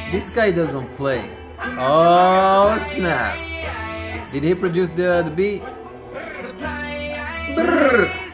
This guy doesn't play. Oh snap! Did he produce the beat? Brrr.